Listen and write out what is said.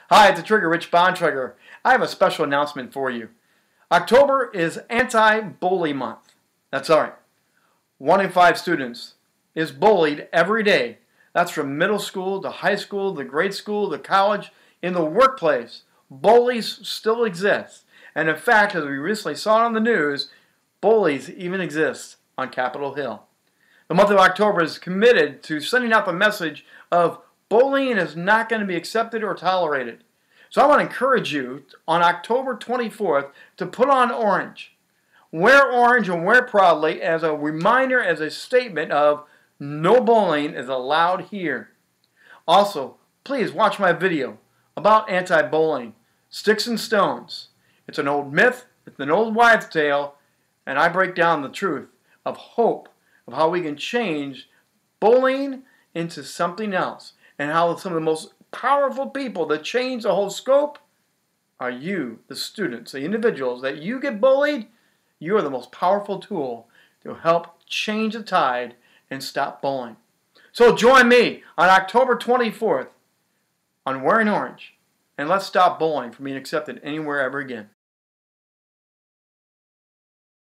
Hi, it's the Trigger Rich Bontrager. I have a special announcement for you. October is anti-bully month. That's all right. 1 in 5 students is bullied every day. That's from middle school to high school, to grade school, to college, in the workplace. Bullies still exist. And in fact, as we recently saw on the news, bullies even exist on Capitol Hill. The month of October is committed to sending out the message of bullying is not going to be accepted or tolerated. So I want to encourage you on October 24th to put on orange. Wear orange and wear proudly as a reminder, as a statement of no bullying is allowed here. Also, please watch my video about anti-bullying, Sticks and Stones. It's an old myth, it's an old wives' tale, and I break down the truth of hope, of how we can change bullying into something else, and how some of the most powerful people that change the whole scope are you, the students, the individuals. That you get bullied, you are the most powerful tool to help change the tide and stop bullying. So join me on October 24th on wearing orange, and let's stop bullying from being accepted anywhere ever again.